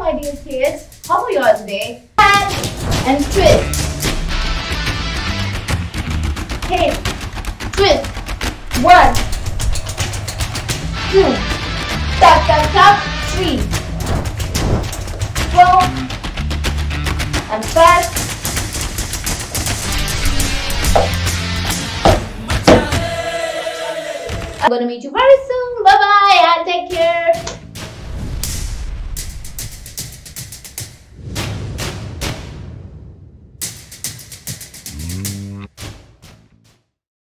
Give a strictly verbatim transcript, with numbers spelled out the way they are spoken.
my dear kids. How are you all today? Hand and twist. Hit. Twist. One. Two. Tap, tap, tap. Three. Four. And five. I'm going to meet you very soon.